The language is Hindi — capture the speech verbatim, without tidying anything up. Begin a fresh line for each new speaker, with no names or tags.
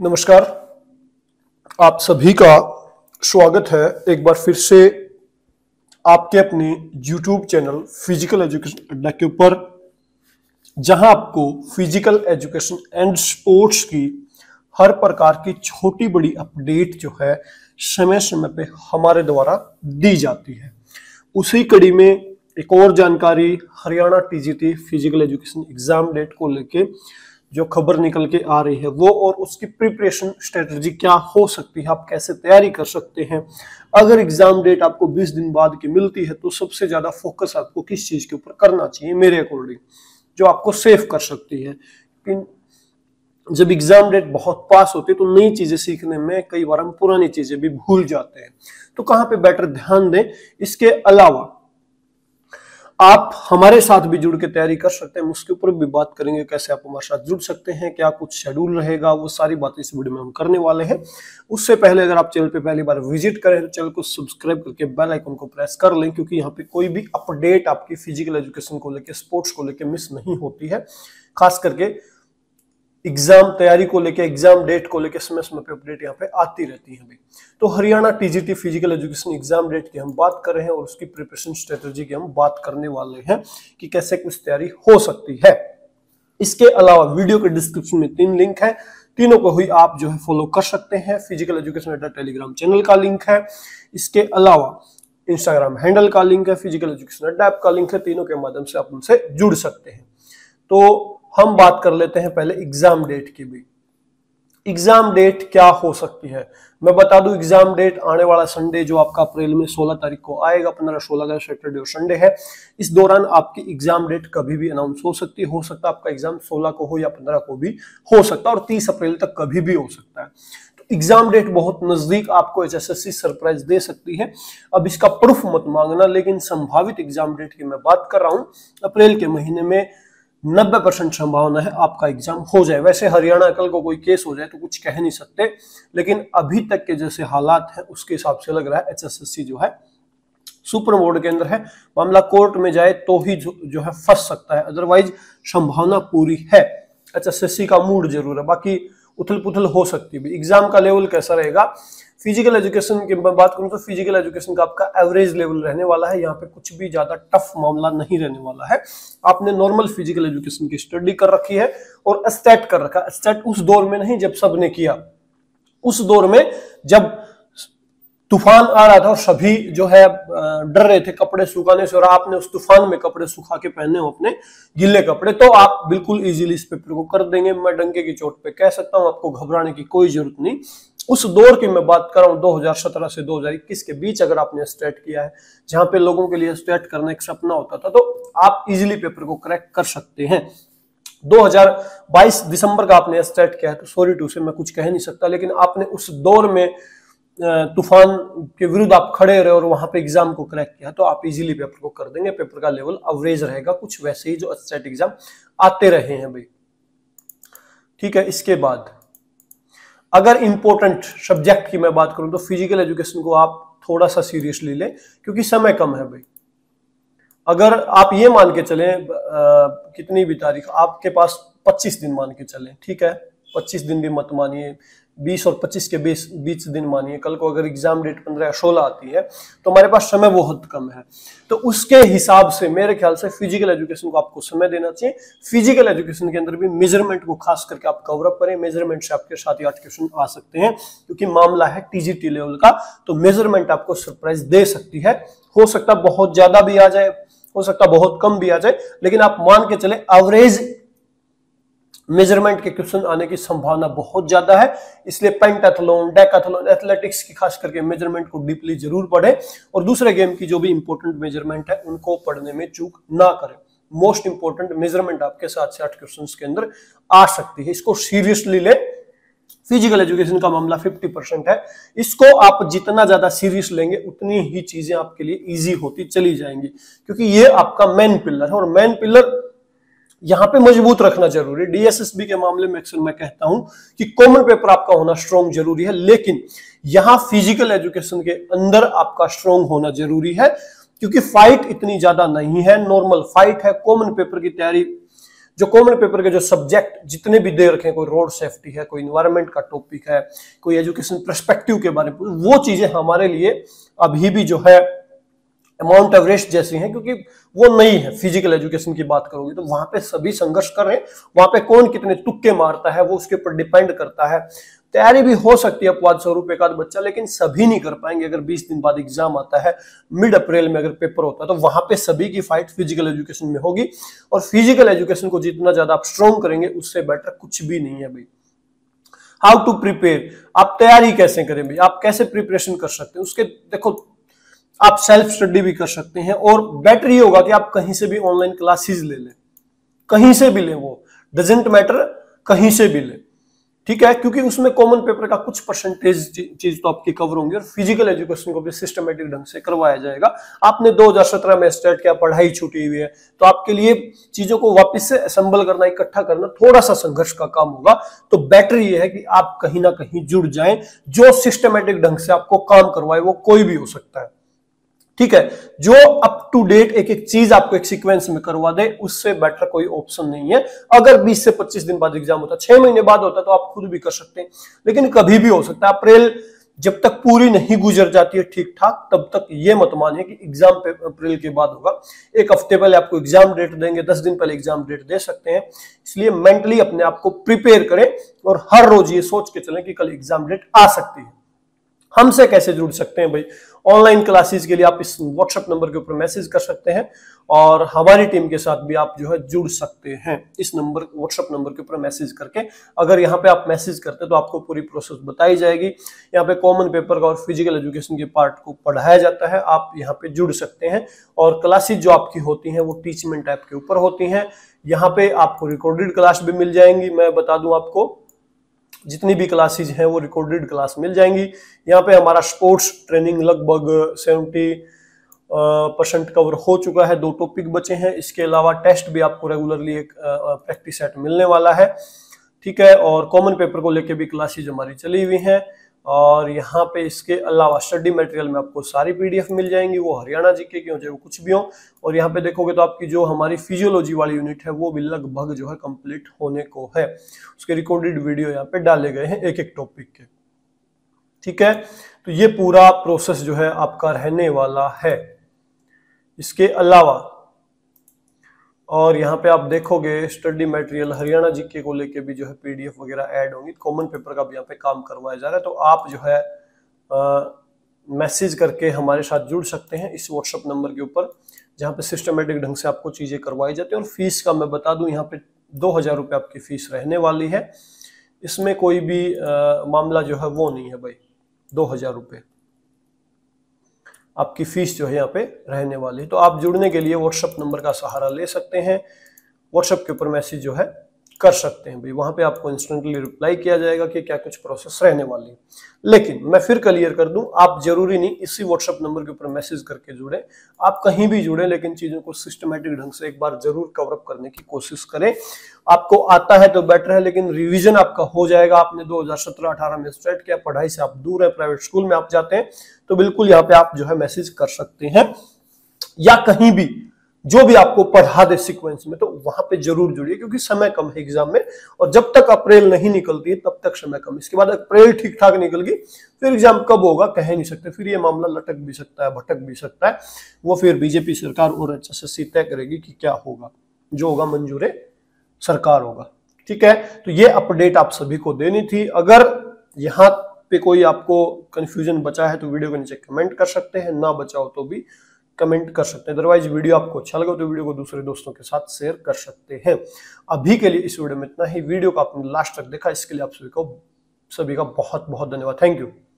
नमस्कार, आप सभी का स्वागत है एक बार फिर से आपके अपने YouTube चैनल फिजिकल एजुकेशन अड्डा के ऊपर, जहां आपको फिजिकल एजुकेशन एंड स्पोर्ट्स की हर प्रकार की छोटी बड़ी अपडेट जो है समय समय पे हमारे द्वारा दी जाती है। उसी कड़ी में एक और जानकारी Haryana TGT physical education exam date को लेके जो खबर निकल के आ रही है वो और उसकी प्रिपरेशन स्ट्रेटजी क्या हो सकती है, आप कैसे तैयारी कर सकते हैं। अगर एग्जाम डेट आपको बीस दिन बाद की मिलती है तो सबसे ज्यादा फोकस आपको किस चीज के ऊपर करना चाहिए मेरे अकॉर्डिंग, जो आपको सेव कर सकती है। जब एग्जाम डेट बहुत पास होती है तो नई चीजें सीखने में कई बार हम पुरानी चीजें भी भूल जाते हैं, तो कहाँ पे बेटर ध्यान दें। इसके अलावा आप हमारे साथ भी जुड़ के तैयारी कर सकते हैं, उसके ऊपर भी बात करेंगे कैसे आप हमारे साथ जुड़ सकते हैं, क्या कुछ शेड्यूल रहेगा, वो सारी बातें इस वीडियो में हम करने वाले हैं। उससे पहले अगर आप चैनल पे पहली बार विजिट करें तो चैनल को सब्सक्राइब करके बेल आइकन को प्रेस कर लें, क्योंकि यहाँ पे कोई भी अपडेट आपकी फिजिकल एजुकेशन को लेकर, स्पोर्ट्स को लेकर मिस नहीं होती है। खास करके एग्जाम तैयारी को लेके, एग्जाम डेट को लेके समय समय पे अपडेट यहाँ पे आती रहती है। तो Haryana TGT physical education exam date की हम बात कर रहे हैं और उसकी प्रिपरेशन स्ट्रेटजी की हम बात करने वाले हैं कि कैसे कुछ तैयारी हो सकती है। इसके अलावा वीडियो के डिस्क्रिप्शन में तीन लिंक है, तीनों को ही आप जो है फॉलो कर सकते हैं। Physical education Adda Telegram channel का लिंक है, इसके अलावा इंस्टाग्राम हैंडल का लिंक है, फिजिकल एजुकेशन अड्डा ऐप का लिंक है। तीनों के माध्यम से आप उनसे जुड़ सकते हैं। तो हम बात कर लेते हैं पहले एग्जाम डेट की भी। एग्जाम डेट क्या हो सकती है मैं बता दूं। एग्जाम डेट आने वाला संडे जो आपका अप्रैल में सोलह तारीख को आएगा, पंद्रह सोलह का सैटरडे और संडे है, इस दौरान आपकी एग्जाम डेट कभी भी अनाउंस हो सकती है। हो सकता है आपका एग्जाम सोलह को हो या पंद्रह को भी हो सकता है, और तीस अप्रैल तक कभी भी हो सकता है। तो एग्जाम डेट बहुत नजदीक आपको एचएसएससी सरप्राइज दे सकती है। अब इसका प्रूफ मत मांगना, लेकिन संभावित एग्जाम डेट की मैं बात कर रहा हूं। अप्रैल के महीने में नब्बे परसेंट संभावना है आपका एग्जाम हो जाए। वैसे हरियाणा कल को कोई केस हो जाए तो कुछ कह नहीं सकते, लेकिन अभी तक के जैसे हालात हैं उसके हिसाब से लग रहा है एचएसएससी जो है सुप्रीम बोर्ड के अंदर है। मामला कोर्ट में जाए तो ही जो, जो है फंस सकता है, अदरवाइज संभावना पूरी है। एचएसएससी का मूड जरूर है, बाकी उथल पुथल हो सकती है। एग्जाम का लेवल कैसा रहेगा, फिजिकल एजुकेशन की मैं बात करूं तो फिजिकल एजुकेशन का आपका एवरेज लेवल रहने वाला है। यहाँ पे कुछ भी ज्यादा टफ मामला नहीं रहने वाला है। आपने नॉर्मल फिजिकल एजुकेशन की स्टडी कर रखी है और स्टेट कर रखा है। स्टेट उस दौर में नहीं जब सबने किया, उस दौर में जब तूफान आ रहा था और सभी जो है डर रहे थे कपड़े सुखाने से, और आपने उस तूफान में कपड़े सुखा के पहने हो अपने गिले कपड़े, तो आप बिल्कुल इजीली इस पेपर को कर देंगे। मैं डंके की चोट पे कह सकता हूं, आपको घबराने की कोई जरूरत नहीं। उस दौर की मैं बात कर रहा हूं दो हज़ार सत्रह से दो हज़ार इक्कीस के बीच, अगर आपने स्टेट किया है, जहां पे लोगों के लिए स्टेट करना एक सपना होता था, तो आप इजीली पेपर को क्रैक कर सकते हैं। दो हज़ार बाईस दिसंबर का आपने स्टेट किया है तो सॉरी टू से मैं कुछ कह नहीं सकता, लेकिन आपने उस दौर में तूफान के विरुद्ध आप खड़े रहे और वहां पे एग्जाम को क्रैक किया, तो आप इजीली पेपर को कर देंगे। पेपर का लेवल एवरेज रहेगा, कुछ वैसे ही जो स्टेट एग्जाम आते रहे हैं भाई। ठीक है, इसके बाद अगर इंपॉर्टेंट सब्जेक्ट की मैं बात करूं तो फिजिकल एजुकेशन को आप थोड़ा सा सीरियसली लें, क्योंकि समय कम है भाई। अगर आप ये मान के चलें, आ, कितनी भी तारीख आपके पास, पच्चीस दिन मान के चलें, ठीक है, पच्चीस दिन भी मत मानिए, बीस और पच्चीस के बीच बीस दिन मानिए। कल को अगर एग्जाम डेट पंद्रह या सोलह आती है तो हमारे पास समय बहुत कम है। तो उसके हिसाब से मेरे ख्याल से फिजिकल एजुकेशन को आपको समय देना चाहिए। फिजिकल एजुकेशन के अंदर भी मेजरमेंट को खास करके आप कवर अप करें। मेजरमेंट से आपके साथ ही आठ क्वेश्चन आ सकते हैं, क्योंकि मामला है टीजीटी लेवल का, तो मेजरमेंट आपको सरप्राइज दे सकती है। हो सकता बहुत ज्यादा भी आ जाए, हो सकता बहुत कम भी आ जाए, लेकिन आप मान के चले एवरेज मेजरमेंट के क्वेश्चन आने की संभावना बहुत ज्यादा है। इसलिए पेंटाथलॉन, डेकाथलॉन, एथलेटिक्स की खास करके मेजरमेंट को डीपली जरूर पढ़े, और दूसरे गेम की जो भी इंपॉर्टेंट मेजरमेंट है उनको पढ़ने में चूक ना करें। मोस्ट इंपॉर्टेंट मेजरमेंट आपके सात से आठ क्वेश्चंस के अंदर आ सकती है, इसको सीरियसली ले। फिजिकल एजुकेशन का मामला पचास परसेंट है, इसको आप जितना ज्यादा सीरियस लेंगे उतनी ही चीजें आपके लिए इजी होती चली जाएंगी, क्योंकि ये आपका मेन पिलर है, और मेन पिलर यहां पे मजबूत रखना जरूरी है। डीएसएसबी के मामले में अक्सर मैं कहता हूं कि कॉमन पेपर आपका होना स्ट्रॉन्ग जरूरी है, लेकिन यहां फिजिकल एजुकेशन के अंदर आपका स्ट्रॉन्ग होना जरूरी है, क्योंकि फाइट इतनी ज्यादा नहीं है, नॉर्मल फाइट है। कॉमन पेपर की तैयारी जो कॉमन पेपर के जो सब्जेक्ट जितने भी दे रखे हैं, कोई रोड सेफ्टी है, कोई इन्वायरमेंट का टॉपिक है, कोई एजुकेशन पर्सपेक्टिव के बारे में, वो चीजें हमारे लिए अभी भी जो है माउंट एवरेस्ट जैसी हैं, क्योंकि वो नहीं है। फिजिकल एजुकेशन की बात करोगे तो वहां पे सभी संघर्ष कर रहे हैं, वहां पे कौन कितने तुक्के मारता है वो उसके ऊपर डिपेंड करता है। तैयारी भी हो सकती है अपवाद स्वरूप एक आध बच्चा, लेकिन सभी नहीं कर पाएंगे। अगर बीस दिन बाद एग्जाम आता है, मिड अप्रैल में अगर पेपर होता है, तो वहां पे सभी की फाइट फिजिकल एजुकेशन में होगी। और फिजिकल एजुकेशन को जितना ज्यादा आप स्ट्रॉन्ग करेंगे उससे बेटर कुछ भी नहीं है भाई। हाउ टू प्रिपेयर, आप तैयारी कैसे करें भाई, आप कैसे प्रिपरेशन कर सकते हैं उसके, देखो आप सेल्फ स्टडी भी कर सकते हैं, और बेटर ये होगा कि आप कहीं से भी ऑनलाइन क्लासेस ले लें, कहीं से भी लें, वो डजंट मैटर, कहीं से भी लें, ठीक है, क्योंकि उसमें कॉमन पेपर का कुछ परसेंटेज चीज तो आपकी कवर होंगी, और फिजिकल एजुकेशन को भी सिस्टमेटिक ढंग से करवाया जाएगा। आपने दो हज़ार सत्रह में स्टार्ट किया, पढ़ाई छूटी हुई है, तो आपके लिए चीजों को वापस से असेंबल करना, इकट्ठा करना थोड़ा सा संघर्ष का काम होगा। तो बेटर ये है कि आप कहीं ना कहीं जुड़ जाएं, जो सिस्टमेटिक ढंग से आपको काम करवाए, वो कोई भी हो सकता है, ठीक है, जो अप टू डेट एक एक चीज आपको एक सीक्वेंस में करवा दे, उससे बेटर कोई ऑप्शन नहीं है। अगर बीस से पच्चीस दिन बाद एग्जाम होता, छह महीने बाद होता, तो आप खुद भी कर सकते हैं, लेकिन कभी भी हो सकता है। अप्रैल जब तक पूरी नहीं गुजर जाती है ठीक ठाक, तब तक ये मत मानिए कि एग्जाम अप्रैल के बाद होगा। एक हफ्ते पहले आपको एग्जाम डेट देंगे, दस दिन पहले एग्जाम डेट दे सकते हैं। इसलिए मेंटली अपने आप को प्रिपेयर करें, और हर रोज ये सोच के चलें कि कल एग्जाम डेट आ सकती है। हमसे कैसे जुड़ सकते हैं भाई, ऑनलाइन क्लासेस के लिए आप इस व्हाट्सएप नंबर के ऊपर मैसेज कर सकते हैं, और हमारी टीम के साथ भी आप जो है जुड़ सकते हैं इस नंबर व्हाट्सएप नंबर के ऊपर मैसेज करके। अगर यहाँ पे आप मैसेज करते हैं तो आपको पूरी प्रोसेस बताई जाएगी। यहाँ पे कॉमन पेपर का और फिजिकल एजुकेशन के पार्ट को पढ़ाया जाता है, आप यहाँ पे जुड़ सकते हैं। और क्लासेज जो आपकी होती हैं वो टीचमेंट ऐप के ऊपर होती हैं। यहाँ पे आपको रिकॉर्डेड क्लास भी मिल जाएंगी। मैं बता दूं आपको, जितनी भी क्लासेज हैं वो रिकॉर्डेड क्लास मिल जाएंगी। यहाँ पे हमारा स्पोर्ट्स ट्रेनिंग लगभग सेवेंटी परसेंट कवर हो चुका है, दो टॉपिक बचे हैं। इसके अलावा टेस्ट भी आपको रेगुलरली एक प्रैक्टिस सेट मिलने वाला है, ठीक है। और कॉमन पेपर को लेके भी क्लासेज हमारी चली हुई हैं। और यहाँ पे इसके अलावा स्टडी मटेरियल में आपको सारी पीडीएफ मिल जाएंगी, वो हरियाणा जीके की हो चाहे वो कुछ भी हो। और यहाँ पे देखोगे तो आपकी जो हमारी फिजियोलॉजी वाली यूनिट है वो भी लगभग जो है कंप्लीट होने को है। उसके रिकॉर्डेड वीडियो यहाँ पे डाले गए हैं एक एक टॉपिक के, ठीक है। तो ये पूरा प्रोसेस जो है आपका रहने वाला है। इसके अलावा और यहाँ पे आप देखोगे स्टडी मटेरियल हरियाणा जीके को लेके भी जो है पीडीएफ वगैरह ऐड होंगी। कॉमन पेपर का भी यहाँ पे काम करवाया जा रहा है। तो आप जो है मैसेज करके हमारे साथ जुड़ सकते हैं इस व्हाट्सएप नंबर के ऊपर, जहाँ पे सिस्टमेटिक ढंग से आपको चीजें करवाई जाती हैं। और फीस का मैं बता दूं, यहाँ पे दो हजार रुपये आपकी फीस रहने वाली है। इसमें कोई भी आ, मामला जो है वो नहीं है भाई। दो हजार रुपये आपकी फीस जो है यहाँ पे रहने वाली है। तो आप जुड़ने के लिए व्हाट्सएप नंबर का सहारा ले सकते हैं, व्हाट्सएप के ऊपर मैसेज जो है कर सकते हैं भाई। वहां पे आपको इंस्टेंटली रिप्लाई किया जाएगा कि क्या कुछ प्रोसेस रहने वाली है। लेकिन मैं फिर क्लियर कर दूं, आप जरूरी नहीं इसी व्हाट्सएप नंबर के ऊपर मैसेज करके जुड़े, आप कहीं भी जुड़े, लेकिन चीजों को सिस्टमेटिक ढंग से एक बार जरूर कवर अप करने की कोशिश करें। आपको आता है तो बेटर है, लेकिन रिविजन आपका हो जाएगा। आपने दो हजार सत्रह अठारह में स्टार्ट किया, पढ़ाई से आप दूर है, प्राइवेट स्कूल में आप जाते हैं, तो बिल्कुल यहाँ पे आप जो है मैसेज कर सकते हैं, या कहीं भी जो भी आपको पढ़ा दे सीक्वेंस में, तो वहां पे जरूर जुड़िए, क्योंकि समय कम है एग्जाम में। और जब तक अप्रैल नहीं निकलती है तब तक समय कम। इसके बाद अप्रैल ठीक ठाक निकल गई, फिर एग्जाम कब होगा कह नहीं सकते। फिर ये मामला लटक भी सकता है, भटक भी सकता है। वो फिर बीजेपी सरकार और एच एस एस सी तय करेगी कि क्या होगा, जो होगा मंजूर सरकार होगा, ठीक है। तो ये अपडेट आप सभी को देनी थी। अगर यहाँ पे कोई आपको कंफ्यूजन बचा है तो वीडियो के नीचे कमेंट कर सकते हैं, ना बचा हो तो भी कमेंट कर सकते हैं। अदरवाइज वीडियो आपको अच्छा लगा तो वीडियो को दूसरे दोस्तों के साथ शेयर कर सकते हैं। अभी के लिए इस वीडियो में इतना ही। वीडियो को आपने लास्ट तक देखा, इसके लिए आप सभी को सभी का बहुत बहुत धन्यवाद। Thank you.